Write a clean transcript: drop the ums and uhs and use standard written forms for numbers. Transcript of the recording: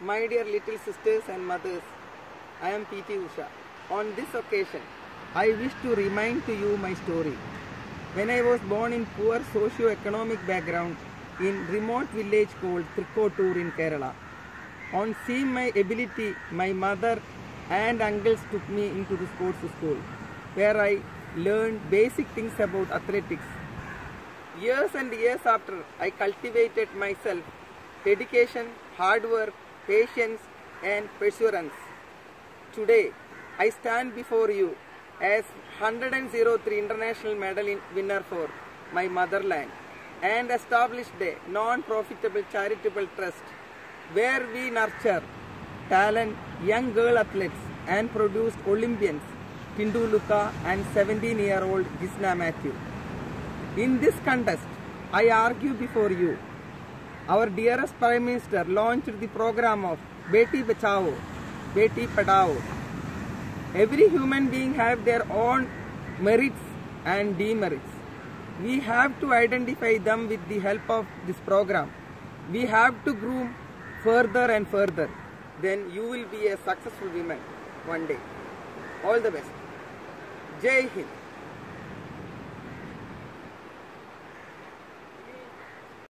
My dear little sisters and mothers, I am P.T. Usha. On this occasion, I wish to remind to you my story. When I was born in poor socio-economic background in remote village called Trikottur in Kerala. On seeing my ability, my mother and uncles took me into the sports school, where I learned basic things about athletics. Years and years after, I cultivated myself, dedication, hard work, patience and perseverance. Today, I stand before you as 103 international medal winner for my motherland and established a non-profitable charitable trust where we nurture talent, young girl athletes and produced Olympians, Tindu Luka and 17-year-old Gisna Matthew. In this contest, I argue before you. Our dearest Prime Minister launched the program of Beti Bachao, Beti Padhao. Every human being have their own merits and demerits. We have to identify them with the help of this program. We have to groom further and further. Then you will be a successful woman one day. All the best. Jai Hind.